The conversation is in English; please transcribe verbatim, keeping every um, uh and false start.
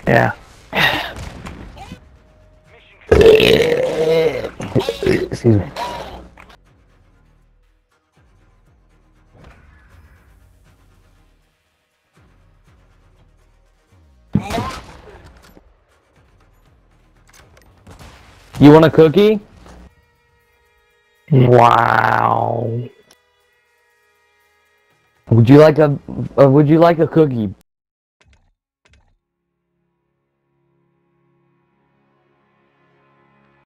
Yeah. Excuse me. You want a cookie? Wow. Would you like a uh, Would you like a cookie?